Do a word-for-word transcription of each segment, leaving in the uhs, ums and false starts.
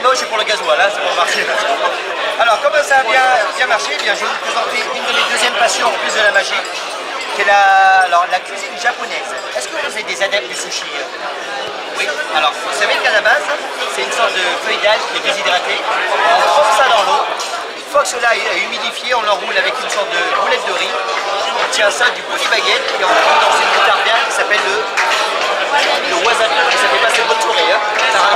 limoges, c'est pour le gasoil, hein, c'est pour marcher. Alors, comme ça a bien, bien marché, eh bien, je vais vous présenter une de mes deuxièmes passions en plus de la magie, qui est la, alors, la cuisine japonaise. Est-ce que vous êtes des adeptes du sushi? Oui. Alors, vous savez qu'à la base, c'est une sorte de feuille d'algue qui est déshydratée. On trempe ça dans l'eau. Une fois que cela est humidifié, on l'enroule avec une sorte de boulette de riz. On tient ça du bout du baguette et on le dans une moutarde bien qui s'appelle le, le wasabi. Et ça fait passer bonne soirée. Hein.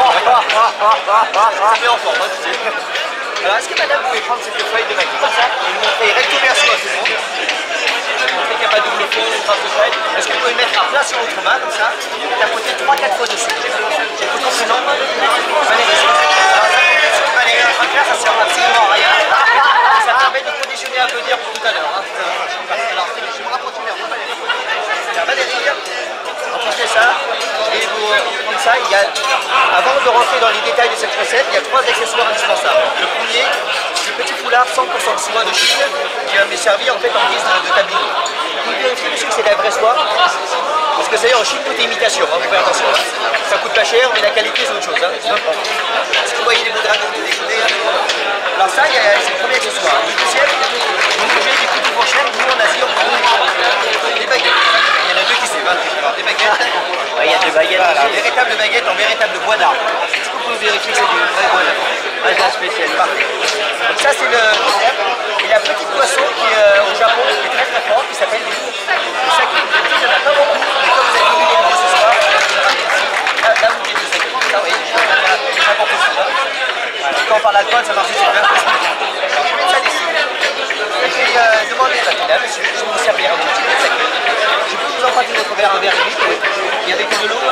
Ça met en forme, hein, tu sais. Alors, est-ce que madame pouvait prendre cette feuille de maquis comme ça et nous montrer recto verso à tout le monde? Montrer qu'il n'y a pas de double fond, trace de feuille. Est-ce que vous pouvez mettre à plat sur votre main comme ça et tapoter trois quatre fois dessus? J'ai tout ton prénom. Valérie. Alors, ça, Valérie en train de faire, ça sert absolument à rien. Ça permet de conditionner un peu dire pour tout à l'heure. Hein. Alors, je me rapproche vers vous, Valérie. Valérie, approchez ça. Et vous prendre ça. Il y a, avant de rentrer dans les détails de cette recette, il y a trois accessoires indispensables. Le premier, c'est le petit foulard cent pour cent de soie de Chine qui m'est servi en fait en guise de, de tablier. Vous vérifiez monsieur que c'est de la vraie soie. Parce que vous savez, en Chine, tout est imitation, hein, vous faites attention. Ça coûte pas cher, mais la qualité, c'est autre chose. Hein. Est-ce que vous voyez les beaux dragons de décoder hein? Alors ça, c'est le premier accessoire. Le deuxième, vous mangez des coups de fourchette, nous en Asie, on prend des baguettes. Il y en a deux qui suivent, hein. Alors, des baguettes. Ouais, il y a des baguettes. Voilà, aussi. Véritable baguette en véritable bois d'arbre. Est-ce que vous pouvez vérifier que c'est du vrai bois d'arbre? Ah, c'est un spécial. Donc ça, c'est le et la petite poisson qui est euh, au Japon, qui est très très forte, qui s'appelle le saké. Il n'y en a pas beaucoup, mais comme vous avez vu les mots ce soir, là, là vous voyez du saké. Là, oui, n'importe quoi. Voilà. Quand on parle d'alcool, ça marche super. Alors, je vais mettre ça ici. Et je vais euh, demander à là, monsieur, je vais vous servir un petit peu de saké. Je peux vous emprunter votre verre, un verre et demi. Il y avait que de l'eau.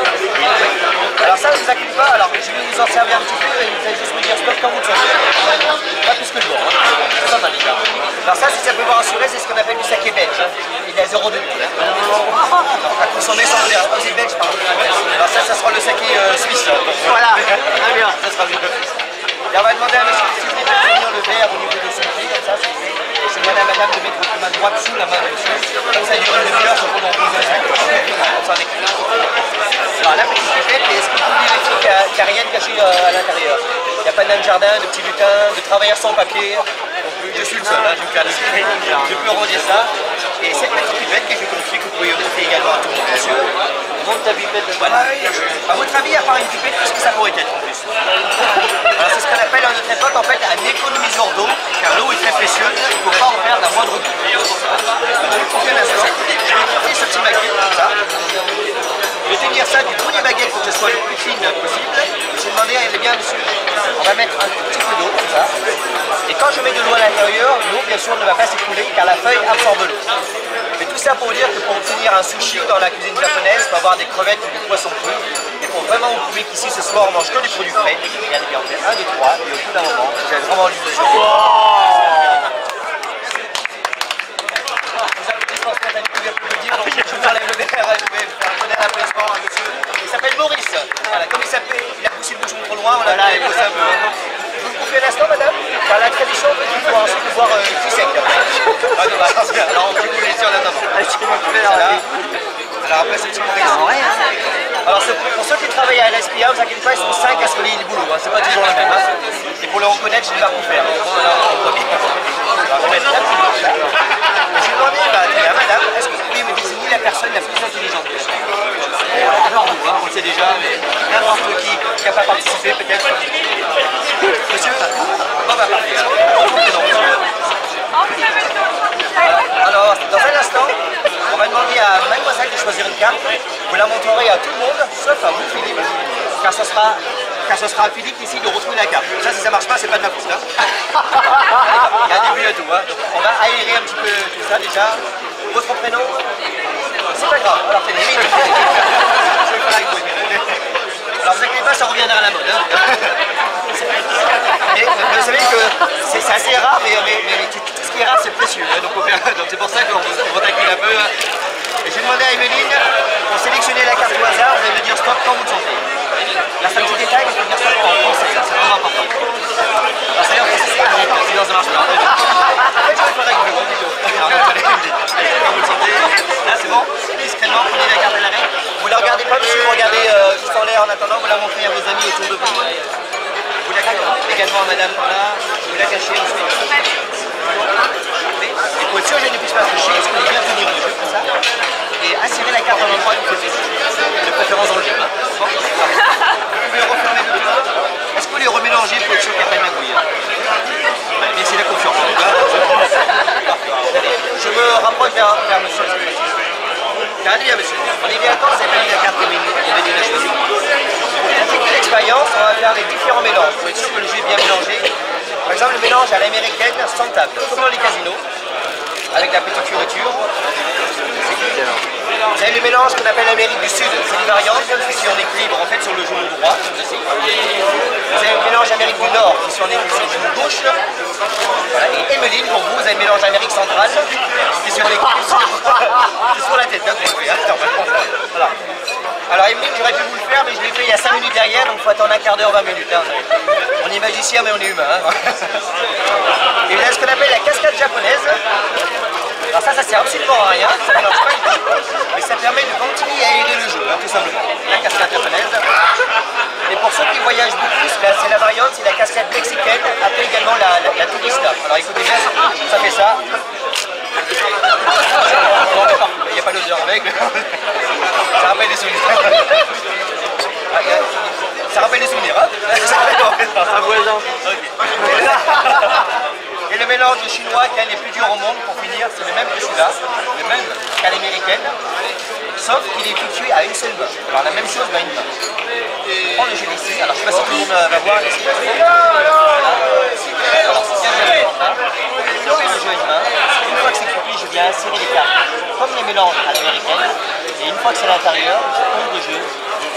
Alors ça, ne vous inquiétez pas, alors je vais vous en servir un petit peu et vous allez juste me dire stop quand vous le sentez. Pas plus que je vois, hein. C'est pas mal déjà. Alors ça, si ça peut vous rassurer, c'est ce qu'on appelle du saké belge. Hein. Il est à zéro virgule deux. Hein. Alors à consommer sans vous dire, c'est belge, pardon. Alors ça, ça sera le saké euh, suisse. Hein. Voilà, très bien. Ça sera mieux. Et on va demander à monsieur si vous voulez tenir le verre au niveau de son pied, comme ça, s'il vous plaît. Je demande à madame de mettre votre main droite sous la main de monsieur. Comme ça, il dure une demi-heure, ça pendant douze heures. Comme ça, on est clair. Alors la petite pipette, est-ce que vous pouvez vérifier qu'il n'y a, a rien de caché euh, à l'intérieur? Il n'y a pas de nain de jardin, de petits lutins, de travailleurs sans papier. Donc, je suis le seul, hein, je, je peux redire ça. Et cette petite pipette que je confie, que vous pouvez montrer également à tout le monde, monsieur. Montre ta pipette. Voilà. À votre avis, à part une pipette, qu'est-ce que ça pourrait être en plus? Alors c'est ce qu'on appelle à notre époque en fait un économiseur d'eau, car l'eau est très précieuse, il ne faut pas en faire la moindre goutte. Je vais confier un instant, je vais confier ce petit baguette comme ça. Je vais tenir ça du bout des baguettes pour que ce soit le plus fine possible. Je vais demander, elle est bien dessus. On va mettre un tout petit peu d'eau comme ça. Et quand je mets de l'eau à l'intérieur, l'eau bien sûr ne va pas s'écouler car la feuille absorbe l'eau. Mais tout ça pour dire que pour obtenir un sushi dans la cuisine japonaise, il faut avoir des crevettes ou du poisson cru. Et pour vraiment vous prouver qu'ici ce soir on mange que des produits frais, regardez bien, on fait un, deux, trois, et au bout d'un moment, vous avez vraiment l'illusion. Je vous enlève le verre, je vais faire un tonnerre d'applaudissements à monsieur. Il s'appelle Maurice. Voilà, comme il s'appelle, il a poussé le bouchon trop loin, on l'a fait pousser un peu. Vous me confiez un instant, madame? Car la tradition veut qu'il faut ensuite boire euh, tout sec. Ah non, bah, alors on peut vous laisser en attendant. Alors après, c'est petit Maurice. Alors pour ceux qui travaillent à L S P A, vous inquiétez pas, ils sont cinq à se relayer le boulot. Hein. C'est pas toujours le même. Hein. Et pour le reconnaître, je vais pas vous faire. Alors, on va mettre là. Je vais demander à madame, est-ce que vous pouvez me désigner la personne la plus intelligente? Alors vous, hein, on le sait déjà, mais n'importe qui qui n'a pas participé peut-être. Monsieur? Bon bah parfait. Alors, dans un instant, on va demander à mademoiselle de choisir une carte. Vous la montrerez à tout le monde, sauf à vous, Philippe, car ce sera, car ce sera à Philippe ici de retrouver la carte. Ça, si ça marche pas, c'est pas de ma faute. Hein. Il y a un début à tout. Hein. Donc, on va aérer un petit peu tout ça déjà. Votre prénom? C'est pas grave. Alors, tenez, je vais faire avec vous. Alors, vous inquiétez pas, ça reviendra à la mode. Hein. Mais, mais vous savez que c'est assez rare, mais, mais, mais tout ce qui est rare, c'est précieux. Hein. Donc, c'est pour ça qu'on va taquiner un peu. Et je vais demander à Emeline, pour sélectionner la carte au hasard, vous allez me dire stop quand vous le sentez. Là, c'est un petit détail, mais je vais dire stop en français, c'est vraiment important. Alors, c'est-à-dire que c'est arrête, sinon ça marche pas. En fait, je vais faire avec vous, plutôt. Alors, attendez, quand vous le sentez, là, c'est bon. Discrètement, prenez la carte à l'arrêt. Vous la regardez pas, monsieur, vous regardez euh, juste en l'air en attendant, vous la montrez à vos amis autour de vous. Vous la regardez. également à madame là, je vais la cacher ensuite. Et pour être sûr que je ne puisse pas toucher, parce qu'on est bien tenir le jeu comme ça. Et assurer la carte en endroit du côté. De préférence dans le jeu. Hein. Bon. Vous pouvez refermer le jeu. Est-ce que vous les remélangez pour être sûr qu'il n'y a pas de magouille? Merci la confiance. Je me rapproche vers, vers monsieur. Regardez bien monsieur. On est bien d'accord, vous avez pas mis la carte Emmanuel a choisi. Pour compléter l'expérience, on va faire les différents mélanges pour être sûr que le jeu est bien mélangé. Par exemple, le mélange à l'américaine sans table, comme dans les casinos, avec la petite fioriture. Vous avez le mélange qu'on appelle l'Amérique du Sud, c'est une variante qui est en équilibre en fait sur le genou droit. Vous avez le mélange Amérique du Nord qui est en équilibre sur le genou gauche. Voilà. Et Emmeline, pour vous, vous avez le mélange Amérique centrale qui est sur l'équilibre sur la tête. Hein, voilà. Alors Emmeline, j'aurais pu vous le faire, mais je l'ai fait il y a cinq minutes derrière, donc il faut attendre un quart d'heure, vingt minutes. Hein. On est magicien, mais on est humain. Hein. Et vous avez ce qu'on appelle la cascade japonaise. Alors ça, ça sert absolument à rien, ça ne mélange pas du tout, mais ça permet de continuer à aérer le jeu, hein, tout simplement. La cascade japonaise. Et pour ceux qui voyagent beaucoup, c'est la variante, c'est la cascade mexicaine, appelée également la, la, la turista. Alors écoutez bien, ça fait ça. Il n'y a pas d'odeur avec. Ça rappelle des souvenirs. Ça rappelle des souvenirs, hein. Un voisin. Et le mélange de chinois qui est un des plus durs au monde, pour finir, c'est le même que celui-là, le même qu'à l'américaine, sauf qu'il est effectué à une seule main. Alors la même chose, mais à une main. On prend le jeu ici, alors je ne sais pas si tout le monde va voir ici. Alors c'est bien le jeu là. Je fais le jeu à une main. Une fois que c'est cuit, je viens insérer les cartes, comme les mélanges à l'américaine. Et une fois que c'est à l'intérieur, je tombe le jeu.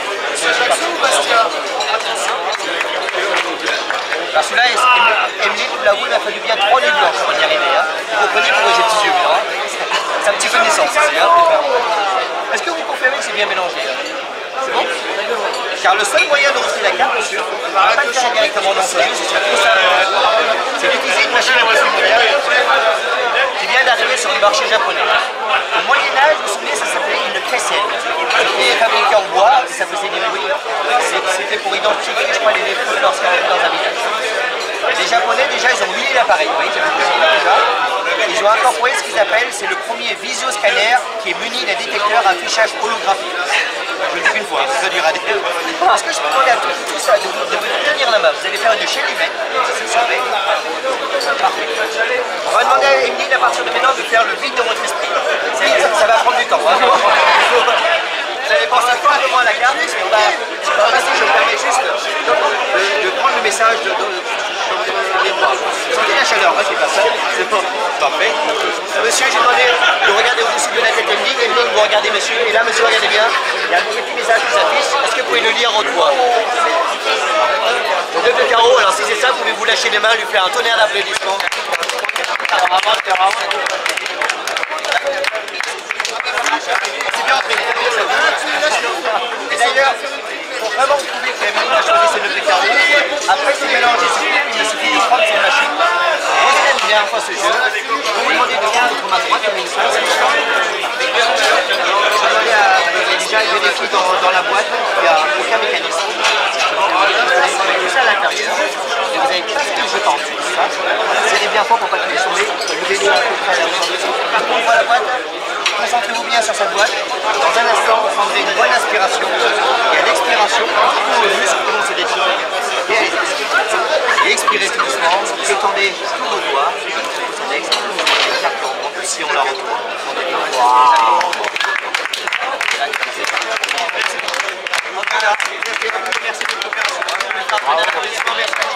Alors celui-là, Emmeline, vous l'avouez, il m'a fallu bien trois nuits blanches pour y arriver. Hein. Vous comprenez pourquoi j'ai petits yeux blancs. Hein. C'est un petit peu de naissance ici. Hein. Est-ce que vous confirmez que c'est bien mélangé? Hein? C'est bon? Car le seul moyen de retirer la carte, monsieur, on ne va pas le faire directement dans ce jeu, c'est tout simple. C'est d'utiliser une machine à coiffer moderne qui vient d'arriver sur le marché japonais. Au Moyen-Âge, vous vous souvenez, ça s'appelait une crécelle. C'était fabriqué en bois, ça faisait des bruits. C'était pour identifier, je crois, les lépreux lorsqu'ils arrivaient dans un village. Les Japonais, déjà, ils ont huilé l'appareil, vous voyez, déjà. Ils ont incorporé ce qu'ils appellent, c'est le premier visio-scanner qui est muni d'un détecteur à affichage holographique. Je le dis qu'une fois, ça dure à dire. Est-ce que je peux demander à tous, tous ça de vous, de vous tenir la main? Vous allez faire une chaîne humaine, c'est ça. Parfait. On va demander à Emmeline à partir de maintenant de faire le vide de votre esprit. Ça, ça va prendre du temps. Hein. Vous allez penser pas de moi à la carte, mais on va, on va passer, je me permets juste de, de, de prendre le message de, de, de moi. Sentez la chaleur, hein, c'est pas ça. C'est bon. Parfait. Monsieur, j'ai demandé de regarder au-dessus de la tête Emmeline. Emmeline, vous regardez monsieur. Et là, monsieur, regardez bien. Il y a un petit message qui s'affiche. Est-ce que vous pouvez le lire en voix? Deux de carreau. Alors si c'est ça, pouvez-vous lâcher les mains, lui faire un tonnerre d'applaudissements. C'est bien entraîné. Et d'ailleurs, pour vraiment prouver qu'Emmeline a choisi ses neuf de carreau, après c'est mélangé, il suffit de prendre cette machine. On aime bien enfin ce jeu. Je vais vous demander de prendre votre main droite comme une chose. Je vais demander à déjà vérifier dans, dans la boîte qu'il n'y a aucun mécanisme. Vous avez tout ça à l'intérieur. Et vous avez presque le jeu par en dessous. Serrez bien fort pour pas qu'il ait tombé. Levez-le à peu près à la hauteur. Par contre, voilà la boîte. Concentrez-vous bien sur cette boîte. Dans un instant, vous prendrez une bonne inspiration. Et à l'expiration, tout le muscle commence à détendre. Et allez-y. Et expirez tout doucement. Détendez tous vos doigts. Vous expirez les cartes en banque. Si on la retrouve. Wow. Merci de votre coopération.